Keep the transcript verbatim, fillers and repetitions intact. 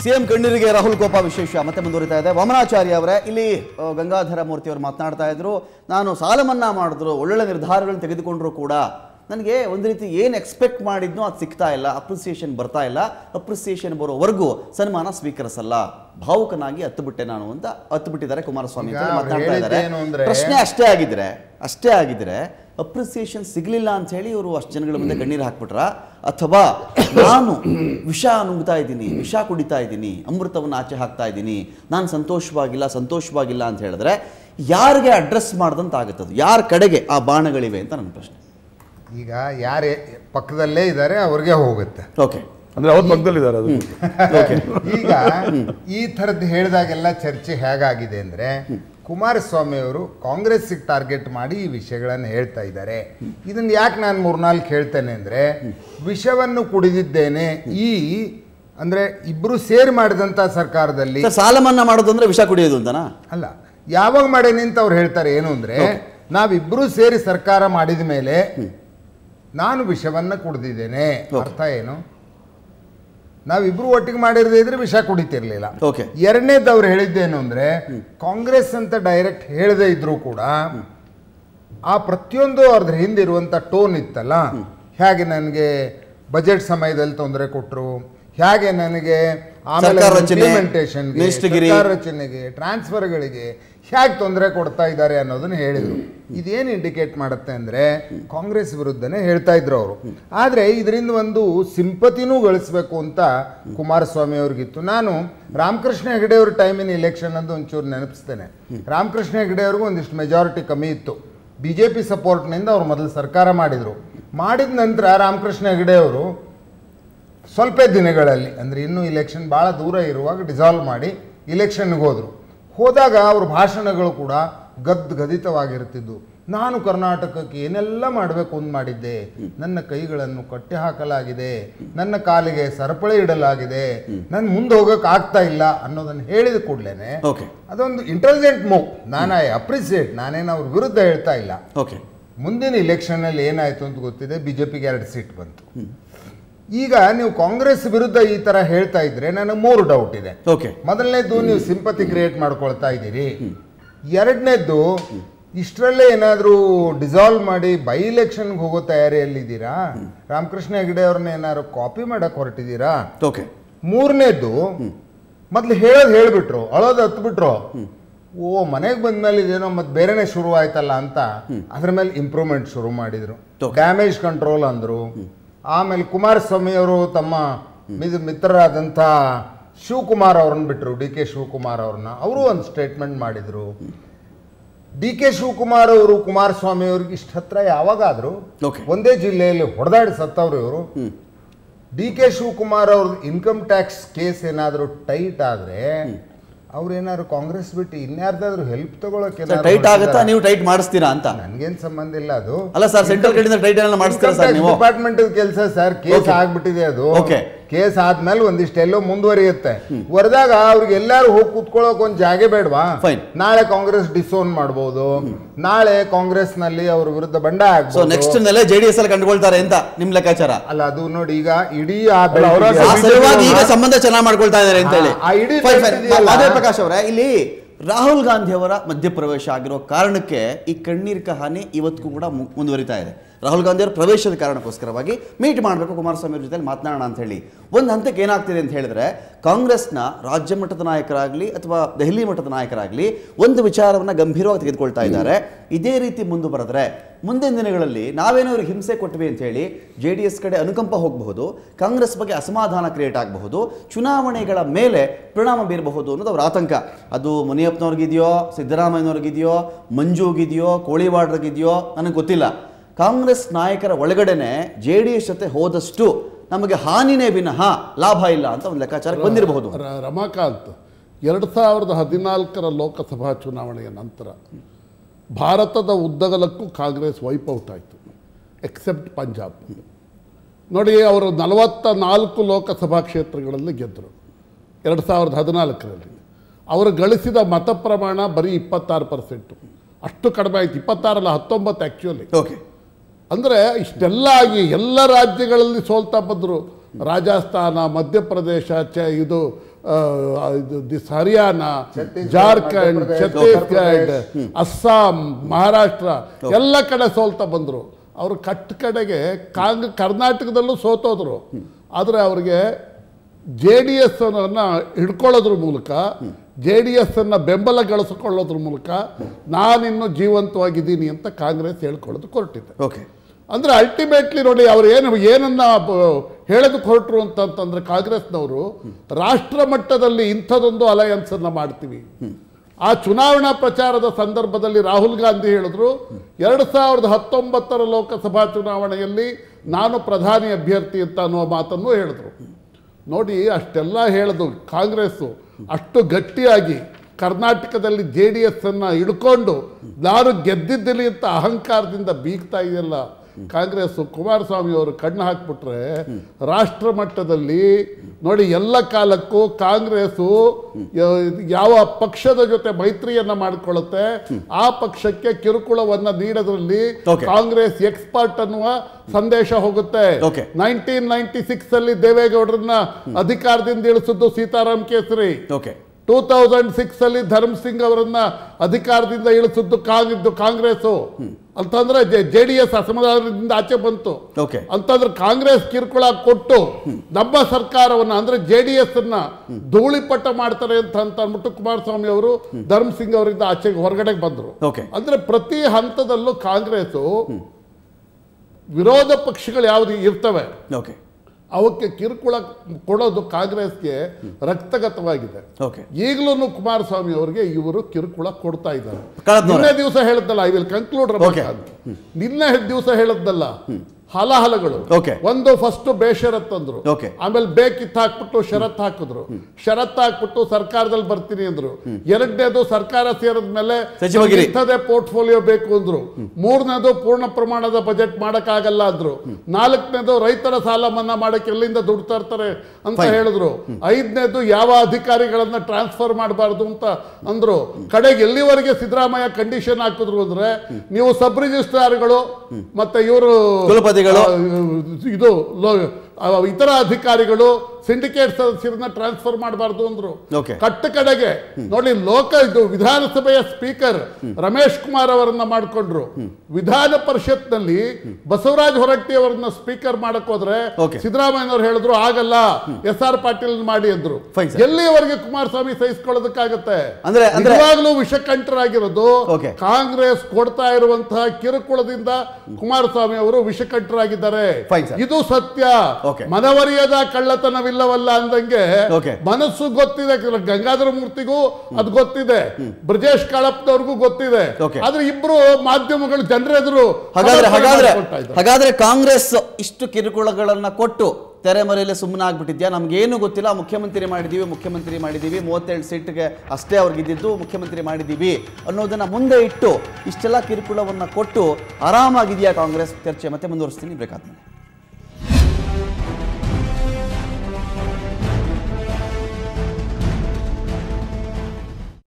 CM ಕಣ್ಣೀರಿಗೆ Rahul ಕೋಪ ವಿಶೇಷ ಮತ್ತೆ ಮುಂದುವರಿತಾ ಇದೆ. ವಾಮನಾಚಾರ್ಯ ಅವರೇ, ಇಲ್ಲಿ ಗಂಗಾಧರ ಮೂರ್ತಿ ಅವರು ಮಾತನಾಡ್ತಾ ಇದ್ರು, ನಾನು ಸಾಲ ಮನ್ನಾ ಮಾಡಿದ್ರು, ಒಳ್ಳೊಳ್ಳೆ ನಿರ್ಧಾರಗಳನ್ನು ತೆಗೆದುಕೊಂಡ್ರು ಕೂಡ ನನಗೆ ಒಂದು ರೀತಿ ಏನು ಎಕ್ಸ್ಪೆಕ್ಟ್ ಮಾಡಿದ್ನೋ ಅದು ಸಿಗ್ತಾ ಇಲ್ಲ, ಅಪ್ರಿಸಿಯೇಷನ್ ಬರ್ತಾ ಇಲ್ಲ, ಅಪ್ರಿಸಿಯೇಷನ್ ಬರೋವರೆಗೂ ಸನ್ಮಾನ ಸ್ವೀಕರಿಸಲ್ಲ, ಭಾವುಕನಾಗಿ ಹತ್ತು ಬಿಟ್ಟೆ ನಾನು ಅಂತ ಹತ್ತು ಬಿಟ್ಟಿದ್ದಾರೆ ಕುಮಾರಸ್ವಾಮಿ ಅಂತ ಮಾತನಾಡ್ತಾ ಇದ್ದಾರೆ. ಪ್ರಶ್ನೆ ಅಷ್ಟೇ ಆಗಿದ್ರೆ ಅಷ್ಟೇ ಆಗಿದ್ರೆ ಅಪ್ರಿಸಿಯೇಷನ್ ಸಿಗ್ಲಿಲ್ಲ ಅಂತ ಹೇಳಿ ಇವರು ಅಷ್ಟು ಜನಗಳ ಮುಂದೆ ಕಣ್ಣೀರು ಹಾಕ್ಬಿಟ್ರ, ಅಥವಾ ನಾನು ವಿಷ ನುಂಗ್ತಾ ಇದ್ದೀನಿ, ವಿಷ ಕುಡಿತಾ ಇದ್ದೀನಿ, ಅಮೃತವನ್ನು ಆಚೆ ಹಾಕ್ತಾ ಇದ್ದೀನಿ, ನಾನು ಸಂತೋಷವಾಗಿಲ್ಲ ಸಂತೋಷವಾಗಿಲ್ಲ ಅಂತ ಹೇಳಿದ್ರೆ ಯಾರಿಗೆ ಅಡ್ರೆಸ್ ಮಾಡ್ದಂತ ಆಗುತ್ತದು, ಯಾರ ಕಡೆಗೆ ಆ ಬಾಣಗಳಿವೆ ಅಂತ ನನ್ನ ಪ್ರಶ್ನೆ. ಈಗ ಯಾರೇ ಪಕ್ಕದಲ್ಲೇ ಇದ್ದಾರೆ ಅವ್ರಿಗೆ ಹೋಗುತ್ತೆ. ಓಕೆ, ಅಂದ್ರೆ ಅವ್ರ ಪಕ್ಕದಲ್ಲಿದ್ದಾರೆ ಅದು. ಈಗ ಈ ಥರದ್ದು ಹೇಳಿದಾಗೆಲ್ಲ ಚರ್ಚೆ ಹೇಗಾಗಿದೆ ಅಂದರೆ, ಕುಮಾರಸ್ವಾಮಿ ಅವರು ಕಾಂಗ್ರೆಸ್ಸಿಗೆ ಟಾರ್ಗೆಟ್ ಮಾಡಿ ಈ ವಿಷಯಗಳನ್ನು ಹೇಳ್ತಾ ಇದ್ದಾರೆ. ಇದನ್ನು ಯಾಕೆ ನಾನು ಮೂರ್ನಾಲ್ಕು ಹೇಳ್ತೇನೆ ಅಂದರೆ, ವಿಷವನ್ನು ಕುಡಿದಿದ್ದೇನೆ ಈ ಅಂದರೆ ಇಬ್ಬರು ಸೇರಿ ಮಾಡಿದಂಥ ಸರ್ಕಾರದಲ್ಲಿ ಸಾಲ ಮನ್ನಾ ಮಾಡೋದು ಅಂದ್ರೆ ವಿಷ ಕುಡಿಯೋದು ಅಂತನಾ? ಅಲ್ಲ, ಯಾವಾಗ ಮಾಡೇನಿ ಅಂತ ಅವ್ರು ಹೇಳ್ತಾರೆ. ಏನು ಅಂದರೆ, ನಾವಿಬ್ಬರು ಸೇರಿ ಸರ್ಕಾರ ಮಾಡಿದ ಮೇಲೆ ನಾನು ವಿಷವನ್ನು ಕುಡಿದಿದ್ದೇನೆ. ಅರ್ಥ ಏನು? ನಾವಿಬ್ರು ಒಟ್ಟಿಗೆ ಮಾಡಿರದೇ ಇದ್ರೆ ವಿಷ ಕುಡಿತಿರ್ಲಿಲ್ಲ. ಎರಡನೇದು ಅವ್ರು ಹೇಳಿದ್ದೇನು ಅಂದ್ರೆ, ಕಾಂಗ್ರೆಸ್ ಅಂತ ಡೈರೆಕ್ಟ್ ಹೇಳದೇ ಇದ್ರು ಕೂಡ ಆ ಪ್ರತಿಯೊಂದು ಅವ್ರದ್ರ ಹಿಂದಿರುವಂತ ಟೋನ್ ಇತ್ತಲ್ಲ, ಹೇಗೆ ನನಗೆ ಬಜೆಟ್ ಸಮಯದಲ್ಲಿ ತೊಂದರೆ ಕೊಟ್ಟರು, ಹೇಗೆ ನನಗೆ ಆಮೇಲೆ ಇಂಪ್ಲಿಮೆಂಟೇಷನ್ಗೆ, ಸರ್ಕಾರ ರಚನೆಗೆ, ಟ್ರಾನ್ಸ್ಫರ್ಗಳಿಗೆ ಹೇಗೆ ತೊಂದರೆ ಕೊಡ್ತಾ ಇದ್ದಾರೆ ಅನ್ನೋದನ್ನ ಹೇಳಿದರು. ಇದೇನು ಇಂಡಿಕೇಟ್ ಮಾಡುತ್ತೆ ಅಂದರೆ, ಕಾಂಗ್ರೆಸ್ ವಿರುದ್ಧನೇ ಹೇಳ್ತಾ ಇದ್ರು ಅವರು. ಆದರೆ ಇದರಿಂದ ಒಂದು ಸಿಂಪತಿನೂ ಗಳಿಸ್ಬೇಕು ಅಂತ ಕುಮಾರಸ್ವಾಮಿ ಅವ್ರಿಗಿತ್ತು. ನಾನು ರಾಮಕೃಷ್ಣ ಹೆಗಡೆ ಅವ್ರ ಟೈಮಿನ ಇಲೆಕ್ಷನ್ ಅಂತ ಒಂಚೂರು ನೆನಪಿಸ್ತೇನೆ. ರಾಮಕೃಷ್ಣ ಹೆಗಡೆ ಅವ್ರಿಗೂ ಒಂದಿಷ್ಟು ಮೆಜಾರಿಟಿ ಕಮ್ಮಿ ಇತ್ತು. ಬಿ ಜೆ ಪಿ ಸಪೋರ್ಟ್ನಿಂದ ಅವ್ರು ಮೊದಲು ಸರ್ಕಾರ ಮಾಡಿದರು. ಮಾಡಿದ ನಂತರ ರಾಮಕೃಷ್ಣ ಹೆಗಡೆ ಅವರು ಸ್ವಲ್ಪ ದಿನಗಳಲ್ಲಿ, ಅಂದರೆ ಇನ್ನೂ ಇಲೆಕ್ಷನ್ ಭಾಳ ದೂರ ಇರುವಾಗ ಡಿಸಾಲ್ವ್ ಮಾಡಿ ಇಲೆಕ್ಷನ್ಗೆ ಹೋದರು. ಹೋದಾಗ ಅವ್ರ ಭಾಷಣಗಳು ಕೂಡ ಗದ್ ಗದಿತವಾಗಿರ್ತಿದ್ದು. ನಾನು ಕರ್ನಾಟಕಕ್ಕೆ ಏನೆಲ್ಲ ಮಾಡಬೇಕು ಅಂತ ಮಾಡಿದ್ದೆ, ನನ್ನ ಕೈಗಳನ್ನು ಕಟ್ಟಿ ಹಾಕಲಾಗಿದೆ, ನನ್ನ ಕಾಲಿಗೆ ಸರಪಳಿ ಇಡಲಾಗಿದೆ, ನನ್ನ ಮುಂದೆ ಹೋಗೋಕೆ ಆಗ್ತಾ ಇಲ್ಲ ಅನ್ನೋದನ್ನು ಹೇಳಿದ ಕೂಡಲೇ ಅದೊಂದು ಇಂಟೆಲಿಜೆಂಟ್ ಮೂವ್. ನಾನು ಐ ಅಪ್ರಿಸಿಯೇಟ್, ನಾನೇನು ಅವ್ರ ವಿರುದ್ಧ ಹೇಳ್ತಾ ಇಲ್ಲ. ಮುಂದಿನ ಇಲೆಕ್ಷನಲ್ಲಿ ಏನಾಯಿತು ಅಂತ ಗೊತ್ತಿದೆ, ಬಿ ಜೆ ಪಿಗೆ ಎರಡು ಸೀಟ್ ಬಂತು. ಈಗ ನೀವು ಕಾಂಗ್ರೆಸ್ ವಿರುದ್ಧ ಈ ತರ ಹೇಳ್ತಾ ಇದ್ರೆ ನನಗೆ ಮೂರು ಡೌಟ್ ಇದೆ. ಮೊದಲನೇದು, ನೀವು ಸಿಂಪತಿ ಕ್ರಿಯೇಟ್ ಮಾಡ್ಕೊಳ್ತಾ ಇದ್ದೀರಿ. ಎರಡನೇದು, ಇಷ್ಟರಲ್ಲೇ ಏನಾದರೂ ಡಿಸಾಲ್ವ್ ಮಾಡಿ ಬೈ ಎಲೆಕ್ಷನ್ಗೆ ಹೋಗೋ ತಯಾರಿಯಲ್ಲಿದ್ದೀರಾ? ರಾಮಕೃಷ್ಣ ಹೆಗಡೆ ಅವ್ರನ್ನ ಏನಾದ್ರು ಕಾಪಿ ಮಾಡಕ್ ಹೊರಟಿದ್ದೀರಾ? ಮೂರನೇದು, ಮೊದ್ಲು ಹೇಳೋದು ಹೇಳ್ಬಿಟ್ರು, ಅಳೋದು ಹತ್ಬಿಟ್ರು, ಓ ಮನೆಗೆ ಬಂದ್ಮೇಲೆ ಇದೇನೋ ಮತ್ತೆ ಬೇರೆನೆ ಶುರು ಆಯ್ತಲ್ಲ ಅಂತ ಅದ್ರ ಮೇಲೆ ಇಂಪ್ರೂವ್ಮೆಂಟ್ ಶುರು ಮಾಡಿದ್ರು. ಡ್ಯಾಮೇಜ್ ಕಂಟ್ರೋಲ್ ಅಂದ್ರು. ಆಮೇಲೆ ಕುಮಾರಸ್ವಾಮಿ ಅವರು ತಮ್ಮ ಮಿತ್ರರಾದಂಥ ಶಿವಕುಮಾರ್ ಅವ್ರನ್ನ ಬಿಟ್ಟರು, ಡಿ ಕೆ ಶಿವಕುಮಾರ್ ಅವ್ರನ್ನ, ಅವರು ಒಂದು ಸ್ಟೇಟ್ಮೆಂಟ್ ಮಾಡಿದರು. ಡಿ ಕೆ ಶಿವಕುಮಾರ್ ಅವರು ಕುಮಾರಸ್ವಾಮಿ ಅವ್ರಿಗೆ ಇಷ್ಟ ಹತ್ರ ಯಾವಾಗಾದರೂ ಒಂದೇ ಜಿಲ್ಲೆಯಲ್ಲಿ ಹೊಡೆದಾಡಿ ಸತ್ತವ್ರು ಇವರು. ಡಿ ಕೆ ಶಿವಕುಮಾರ್ ಅವ್ರದ್ದು ಇನ್ಕಮ್ ಟ್ಯಾಕ್ಸ್ ಕೇಸ್ ಏನಾದರೂ ಟೈಟ್ ಆದರೆ ಅವ್ರೇನಾದ್ರು ಕಾಂಗ್ರೆಸ್ ಬಿಟ್ಟು ಇನ್ಯಾರ್ದಾದ್ರು ಹೆಲ್ಪ್ ತಗೊಳಕ್ಕೆ ಟೈಟ್ ಆಗುತ್ತಾ, ನೀವು ಟೈಟ್ ಮಾಡಿಸ್ತೀರಾ ಅಂತ? ನನ್ಗೇನ್ ಸಂಬಂಧ ಇಲ್ಲ ಅದು. ಅಲ್ಲ ಸರ್, ಸೆಂಟ್ರಲ್ ಕಡೆಯಿಂದ ಟೈಟ್ ಎಲ್ಲ ಮಾಡಿಸ್ತೀರಾ ಸರ್ ನೀವು? ಡಿಪಾರ್ಟ್ಮೆಂಟ್ ಕೆಲಸ ಸರ್. ಕೇಸ್ ಆಗ್ಬಿಟ್ಟಿದೆ ಅದು. ಕೇಸ್ ಆದ್ಮೇಲೆ ಒಂದಿಷ್ಟೆಲ್ಲೋ ಮುಂದುವರಿಯುತ್ತೆ. ವರದಾಗ ಅವ್ರಿಗೆ ಎಲ್ಲಾರು ಹೋಗಿ ಕೂತ್ಕೊಳ್ಳೋಕೆ ಒಂದು ಜಾಗ ಬೇಡವಾ? ನಾಳೆ ಕಾಂಗ್ರೆಸ್ ಡಿಸೋನ್ ಮಾಡಬಹುದು, ನಾಳೆ ಕಾಂಗ್ರೆಸ್ ನಲ್ಲಿ ಅವ್ರ ವಿರುದ್ಧ ಬಂಡಾಯ ಆಗ್ಬೋದು. ನೆಕ್ಸ್ಟ್ ನೆಲೆ ಜೆಡಿಎಸ್ ಅಲ್ಲಿ ಕಂಡುಕೊಳ್ತಾರೆ ಅಂತ ನಿಮ್ ಲೆಕ್ಕಾಚಾರ? ಅಲ್ಲ, ಅದು ನೋಡಿ, ಈಗ ಇಡೀ ಈಗ ಸಂಬಂಧ ಚೆನ್ನಾಗಿ ಮಾಡ್ಕೊಳ್ತಾ ಇದಾರೆ ಅಂತ ಹೇಳಿ. ಪ್ರಕಾಶ್ ಅವರೇ, ಇಲ್ಲಿ ರಾಹುಲ್ ಗಾಂಧಿ ಅವರ ಮಧ್ಯಪ್ರವೇಶ ಆಗಿರೋ ಕಾರಣಕ್ಕೆ ಈ ಕಣ್ಣೀರ್ ಕಹಾನಿ ಇವತ್ತಿಗೂ ಕೂಡ ಮುಂದುವರಿತಾ ಇದೆ. ರಾಹುಲ್ ಗಾಂಧಿ ಅವರ ಪ್ರವೇಶದ ಕಾರಣಕ್ಕೋಸ್ಕರವಾಗಿ ಮೀಟ್ ಮಾಡಬೇಕು ಕುಮಾರಸ್ವಾಮಿ ಅವ್ರ ಜೊತೆ ಮಾತನಾಡೋಣ ಅಂತ ಹೇಳಿ ಒಂದು ಹಂತಕ್ಕೆ ಏನಾಗ್ತಿದೆ ಅಂತ ಹೇಳಿದ್ರೆ, ಕಾಂಗ್ರೆಸ್ನ ರಾಜ್ಯ ಮಟ್ಟದ ನಾಯಕರಾಗಲಿ ಅಥವಾ ದೆಹಲಿ ಮಟ್ಟದ ನಾಯಕರಾಗಲಿ ಒಂದು ವಿಚಾರವನ್ನು ಗಂಭೀರವಾಗಿ ತೆಗೆದುಕೊಳ್ತಾ ಇದ್ದಾರೆ. ಇದೇ ರೀತಿ ಮುಂದೆ ಬರೆದ್ರೆ ಮುಂದಿನ ದಿನಗಳಲ್ಲಿ ನಾವೇನೋ ಅವ್ರಿಗೆ ಹಿಂಸೆ ಕೊಟ್ವಿ ಅಂತ ಹೇಳಿ ಜೆ ಡಿ ಎಸ್ ಕಡೆ ಅನುಕಂಪ ಹೋಗಬಹುದು, ಕಾಂಗ್ರೆಸ್ ಬಗ್ಗೆ ಅಸಮಾಧಾನ ಕ್ರಿಯೇಟ್ ಆಗಬಹುದು, ಚುನಾವಣೆಗಳ ಮೇಲೆ ಪರಿಣಾಮ ಬೀರಬಹುದು ಅನ್ನೋದು ಅವರ ಆತಂಕ. ಅದು ಮುನಿಯಪ್ಪನವ್ರಿಗಿದೆಯೋ, ಸಿದ್ದರಾಮಯ್ಯನವ್ರಿಗಿದೆಯೋ, ಮಂಜುಗಿದೆಯೋ, ಕೋಳಿವಾಡ್ರಿಗಿದೆಯೋ ನನಗೆ ಗೊತ್ತಿಲ್ಲ. ಕಾಂಗ್ರೆಸ್ ನಾಯಕರ ಒಳಗಡೆನೆ ಜೆ ಡಿ ಎಸ್ ಜೊತೆ ಹೋದಷ್ಟು ನಮಗೆ ಹಾನಿನೇ ವಿನಃ ಲಾಭ ಇಲ್ಲ ಅಂತ ಒಂದು ಲೆಕ್ಕಾಚಾರಕ್ಕೆ ಬಂದಿರಬಹುದು. ರಮಾಕಾಂತ್, ಎರಡು ಸಾವಿರದ ಹದಿನಾಲ್ಕರ ಲೋಕಸಭಾ ಚುನಾವಣೆಯ ನಂತರ ಭಾರತದ ಉದ್ದಗಲಕ್ಕೂ ಕಾಂಗ್ರೆಸ್ ವೈಪೌಟ್ ಆಯಿತು, ಎಕ್ಸೆಪ್ಟ್ ಪಂಜಾಬ್. ನೋಡಿ, ಅವರು ನಲವತ್ತ ನಾಲ್ಕು ಲೋಕಸಭಾ ಕ್ಷೇತ್ರಗಳಲ್ಲಿ ಗೆದ್ದರು ಎರಡು ಸಾವಿರದ ಹದಿನಾಲ್ಕರಲ್ಲಿ. ಅವರು ಗಳಿಸಿದ ಮತ ಪ್ರಮಾಣ ಬರೀ ಇಪ್ಪತ್ತಾರು ಪರ್ಸೆಂಟು, ಅಷ್ಟು ಕಡಿಮೆ ಆಯಿತು. ಇಪ್ಪತ್ತಾರಲ್ಲ, ಹತ್ತೊಂಬತ್ತು ಆ್ಯಕ್ಚುಲಿ. ಓಕೆ, ಅಂದರೆ ಇಷ್ಟೆಲ್ಲ ಆಗಿ ಎಲ್ಲ ರಾಜ್ಯಗಳಲ್ಲಿ ಸೋಲ್ತಾ ಬಂದರು. ರಾಜಸ್ಥಾನ, ಮಧ್ಯಪ್ರದೇಶ, ಚ ಇದು ದಿಸ್ ಹರಿಯಾಣ, ಜಾರ್ಖಂಡ್, ಛತ್ತೀಸ್ಗಢ, ಅಸ್ಸಾಂ, ಮಹಾರಾಷ್ಟ್ರ ಎಲ್ಲ ಕಡೆ ಸೋಲ್ತಾ ಬಂದರು. ಅವರು ಕಟ್ಟ ಕಡೆಗೆ ಕಾಂಗ್ ಕರ್ನಾಟಕದಲ್ಲೂ ಸೋತೋದ್ರು. ಆದರೆ ಅವ್ರಿಗೆ ಜೆ ಡಿ ಎಸ್ ಅನ್ನು ಹಿಡ್ಕೊಳ್ಳೋದ್ರ ಮೂಲಕ, ಜೆ ಡಿ ಎಸ್ ಅನ್ನು ಬೆಂಬಲ ಗಳಿಸಿಕೊಳ್ಳೋದ್ರ ಮೂಲಕ ನಾನಿನ್ನು ಜೀವಂತವಾಗಿದ್ದೀನಿ ಅಂತ ಕಾಂಗ್ರೆಸ್ ಹೇಳ್ಕೊಳ್ಳೋದು ಹೊರಟಿದೆ. ಓಕೆ, ಅಂದರೆ ಅಲ್ಟಿಮೇಟ್ಲಿ ನೋಡಿ ಅವ್ರು ಏನು ಏನನ್ನ ಹೇಳೋದಕ್ಕೆ ಹೊರಟರು ಅಂತಂತಂದ್ರೆ ಕಾಂಗ್ರೆಸ್ನವರು ರಾಷ್ಟ್ರ ಮಟ್ಟದಲ್ಲಿ ಇಂಥದೊಂದು ಅಲಯನ್ಸನ್ನು ಮಾಡ್ತೀವಿ. ಆ ಚುನಾವಣಾ ಪ್ರಚಾರದ ಸಂದರ್ಭದಲ್ಲಿ ರಾಹುಲ್ ಗಾಂಧಿ ಹೇಳಿದ್ರು, ಎರಡು ಸಾವಿರದ ಹತ್ತೊಂಬತ್ತರ ಲೋಕಸಭಾ ಚುನಾವಣೆಯಲ್ಲಿ ನಾನು ಪ್ರಧಾನಿ ಅಭ್ಯರ್ಥಿ ಅಂತ ಅನ್ನುವ ಮಾತನ್ನು ಹೇಳಿದ್ರು. ನೋಡಿ, ಅಷ್ಟೆಲ್ಲ ಹೇಳಿದ್ರು ಕಾಂಗ್ರೆಸ್ಸು ಅಷ್ಟು ಗಟ್ಟಿಯಾಗಿ ಕರ್ನಾಟಕದಲ್ಲಿ ಜೆ ಡಿ ಎಸ್ ಅನ್ನು ಹಿಡ್ಕೊಂಡು ನಾನು ಗೆದ್ದಿದ್ದೀನಿ ಅಂತ ಅಹಂಕಾರದಿಂದ ಬೀಗ್ತಾ ಇದೆಯಲ್ಲ ಕಾಂಗ್ರೆಸ್ಸು. ಕುಮಾರಸ್ವಾಮಿ ಅವರು ಕಣ್ಣು ಹಾಕ್ಬಿಟ್ರೆ ರಾಷ್ಟ್ರ ಮಟ್ಟದಲ್ಲಿ ನೋಡಿ ಎಲ್ಲ ಕಾಲಕ್ಕೂ ಕಾಂಗ್ರೆಸ್ಸು ಯಾವ ಪಕ್ಷದ ಜೊತೆ ಮೈತ್ರಿಯನ್ನ ಮಾಡಿಕೊಳ್ಳುತ್ತೆ ಆ ಪಕ್ಷಕ್ಕೆ ಕಿರುಕುಳವನ್ನ ನೀಡೋದ್ರಲ್ಲಿ ಕಾಂಗ್ರೆಸ್ ಎಕ್ಸ್ಪರ್ಟ್ ಅನ್ನುವ ಸಂದೇಶ ಹೋಗುತ್ತೆ. ನೈನ್ಟೀನ್ ನೈನ್ಟಿ ಸಿಕ್ಸ್ ಅಲ್ಲಿ ದೇವೇಗೌಡರನ್ನ ಅಧಿಕಾರದಿಂದ ಇಳಿಸಿದ್ದು ಸೀತಾರಾಮ್ ಕೇಸರಿ. ಟೂ ತೌಸಂಡ್ ಸಿಕ್ಸ್ ಅಲ್ಲಿ ಧರ್ಮ್ ಸಿಂಗ್ ಅವರನ್ನ ಅಧಿಕಾರದಿಂದ ಇಳಿಸಿದ್ದು ಕಾಂಗ್ರೆಸ್ ಕಾಂಗ್ರೆಸ್ ಅಂತಂದ್ರೆ ಜೆ ಡಿ ಎಸ್ ಅಸಮಾಧಾನದಿಂದ ಆಚೆ ಬಂತು ಅಂತಂದ್ರೆ ಕಾಂಗ್ರೆಸ್ ಕಿರುಕುಳ ಕೊಟ್ಟು ನಮ್ಮ ಸರ್ಕಾರವನ್ನ ಅಂದ್ರೆ ಜೆ ಡಿ ಎಸ್ ಅನ್ನ ಧೂಳಿಪಟ ಮಾಡ್ತಾರೆ ಅಂತ ಅಂತ ಅಂದ್ಬಿಟ್ಟು ಕುಮಾರಸ್ವಾಮಿ ಅವರು ಧರ್ಮ್ ಸಿಂಗ್ ಅವರಿಂದ ಆಚೆಗೆ ಹೊರಗಡೆ ಬಂದ್ರು. ಅಂದ್ರೆ ಪ್ರತಿ ಹಂತದಲ್ಲೂ ಕಾಂಗ್ರೆಸ್ ವಿರೋಧ ಪಕ್ಷಗಳು ಯಾವ್ದು ಇರ್ತವೆ ಅವಕ್ಕೆ ಕಿರುಕುಳ ಕೊಡೋದು ಕಾಂಗ್ರೆಸ್ಗೆ ರಕ್ತಗತವಾಗಿದೆ. ಈಗಲೂ ಕುಮಾರಸ್ವಾಮಿ ಅವರಿಗೆ ಇವರು ಕಿರುಕುಳ ಕೊಡ್ತಾ ಇದ್ದಾರೆ. ನಿನ್ನೆ ದಿವಸ ಹೇಳದ್ದಲ್ಲ, ಐ ವಿಲ್ ಕನ್ಕ್ಲೂಡ್. ನಿನ್ನೆ ದಿವಸ ಹೇಳದ್ದಲ್ಲ, ಹಲಹಲಗಳು. ಒಂದು ಫಸ್ಟ್ ಬೇಷರತ್ ಅಂದ್ರು, ಆಮೇಲೆ ಬೇಕಿತ್ತು ಹಾಕ್ಬಿಟ್ಟು ಷರತ್ ಹಾಕಿದ್ರು, ಷರತ್ ಹಾಕ್ಬಿಟ್ಟು ಸರ್ಕಾರದಲ್ಲಿ ಬರ್ತೀನಿ ಅಂದ್ರು. ಎರಡನೇದು ಸರ್ಕಾರ ಸೇರಿದ ಮೇಲೆ ಇಂಥದೇ ಪೋರ್ಟ್ಫೋಲಿಯೋ ಬೇಕು ಅಂದ್ರು. ಮೂರನೇದು ಪೂರ್ಣ ಪ್ರಮಾಣದ ಬಜೆಟ್ ಮಾಡಕ್ಕಾಗಲ್ಲ ಅಂದ್ರು. ನಾಲ್ಕನೇದು ರೈತರ ಸಾಲ ಮನ್ನಾ ಮಾಡಕ್ಕೆ ಎಲ್ಲಿಂದ ದುಡ್ಡು ತರ್ತಾರೆ ಅಂತ ಹೇಳಿದ್ರು. ಐದನೇದು ಯಾವ ಅಧಿಕಾರಿಗಳನ್ನ ಟ್ರಾನ್ಸ್ಫರ್ ಮಾಡಬಾರ್ದು ಅಂತ ಅಂದ್ರು. ಕಡೆಗೆ ಎಲ್ಲಿವರೆಗೆ ಸಿದ್ದರಾಮಯ್ಯ ಕಂಡೀಷನ್ ಹಾಕಿದ್ರು ಅಂದ್ರೆ ನೀವು ಸಬ್ ರಿಜಿಸ್ಟ್ರಾರ್ಗಳು ಮತ್ತೆ ಇವರು ಇದು ಇತರ ಅಧಿಕಾರಿಗಳು ಸಿಂಡಿಕೇಟ್ ಸದಸ್ಯರನ್ನ ಟ್ರಾನ್ಸ್ಫರ್ ಮಾಡಬಾರ್ದು ಅಂದ್ರು. ಕಟ್ಟ ಕಡೆಗೆ ನೋಡಿ ಲೋಕ ಇದು ವಿಧಾನಸಭೆಯ ಸ್ಪೀಕರ್ ರಮೇಶ್ ಕುಮಾರ್ ಅವರನ್ನ ಮಾಡಿಕೊಂಡ್ರು. ವಿಧಾನ ಪರಿಷತ್ ನಲ್ಲಿ ಬಸವರಾಜ ಹೊರಟ್ಟಿ ಅವರನ್ನ ಸ್ಪೀಕರ್ ಮಾಡಕ್ ಹೋದ್ರೆ ಸಿದ್ದರಾಮಯ್ಯನವರು ಹೇಳಿದ್ರು ಆಗಲ್ಲ, ಎಸ್ ಆರ್ ಪಾಟೀಲ್ ಮಾಡಿ ಅಂದ್ರು. ಎಲ್ಲಿಯವರೆಗೆ ಕುಮಾರಸ್ವಾಮಿ ಸಹಿಸಿಕೊಳ್ಳೋದಕ್ಕಾಗತ್ತೆ? ನಿಜವಾಗ್ಲೂ ವಿಷಕಂಠರಾಗಿರೋದು ಕಾಂಗ್ರೆಸ್ ಕೊಡ್ತಾ ಇರುವಂತಹ ಕಿರುಕುಳದಿಂದ ಕುಮಾರಸ್ವಾಮಿ ಅವರು ವಿಷಕಂಠರಾಗಿದ್ದಾರೆ. ಇದು ಸತ್ಯ. ಮನವರಿಯದ ಕಳ್ಳತನವಿಲ್ಲವಲ್ಲ ಅಂದಂಗೆ ಮನಸ್ಸು ಗೊತ್ತಿದೆ ಗಂಗಾಧರ ಮೂರ್ತಿಗೂ ಅದು ಗೊತ್ತಿದೆ, ಬ್ರಜೇಶ್ ಕಾಳಪ್ಪನವ್ರಿಗೂ ಗೊತ್ತಿದೆ. ಆದ್ರೆ ಇಬ್ರು ಮಾಧ್ಯಮಗಳು ಜನರೆದುರು ಹಾಗಾದ್ರೆ ಹಾಗಾದ್ರೆ ಹಾಗಾದ್ರೆ ಕಾಂಗ್ರೆಸ್ ಇಷ್ಟು ಕಿರುಕುಳಗಳನ್ನ ಕೊಟ್ಟು ತೆರೆಮರೆಯಲ್ಲೇ ಸುಮ್ಮನೆ ಆಗ್ಬಿಟ್ಟಿದ್ಯಾ? ನಮ್ಗೇನು ಗೊತ್ತಿಲ್ಲ, ಮುಖ್ಯಮಂತ್ರಿ ಮಾಡಿದೀವಿ ಮುಖ್ಯಮಂತ್ರಿ ಮಾಡಿದೀವಿ ಮೂವತ್ತೆರಡು ಸೀಟ್ಗೆ ಅಷ್ಟೇ ಅವ್ರಿಗಿದ್ದು ಮುಖ್ಯಮಂತ್ರಿ ಮಾಡಿದೀವಿ ಅನ್ನೋದನ್ನ ಮುಂದೆ ಇಟ್ಟು ಇಷ್ಟೆಲ್ಲ ಕಿರುಕುಳವನ್ನ ಕೊಟ್ಟು ಆರಾಮಾಗಿದೆಯಾ ಕಾಂಗ್ರೆಸ್? ಚರ್ಚೆ ಮತ್ತೆ ಮುಂದುವರಿಸ್ತೀನಿ ಬೇಕಾದ್ಮೇಲೆ.